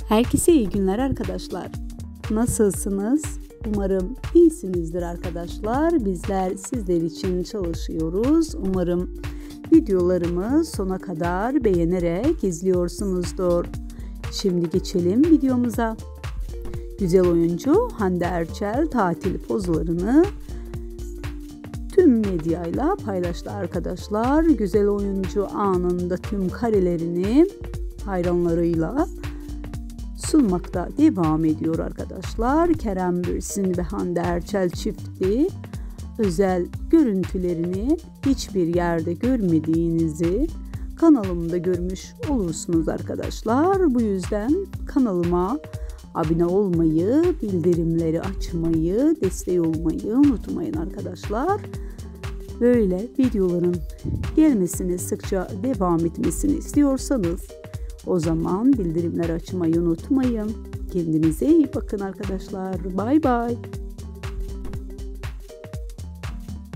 Herkese iyi günler arkadaşlar. Nasılsınız? Umarım iyisinizdir arkadaşlar. Bizler sizler için çalışıyoruz. Umarım videolarımı sona kadar beğenerek izliyorsunuzdur. Şimdi geçelim videomuza. Güzel oyuncu Hande Erçel tatil pozlarını tüm medyayla paylaştı arkadaşlar. Güzel oyuncu anında tüm karelerini hayranlarıyla sunmakta devam ediyor arkadaşlar. Kerem Bürsin ve Hande Erçel çifti özel görüntülerini hiçbir yerde görmediğinizi kanalımda görmüş olursunuz arkadaşlar. Bu yüzden kanalıma abone olmayı, bildirimleri açmayı, destek olmayı unutmayın arkadaşlar. Böyle videoların gelmesini, sıkça devam etmesini istiyorsanız o zaman bildirimleri açmayı unutmayın. Kendinize iyi bakın arkadaşlar. Bay bay.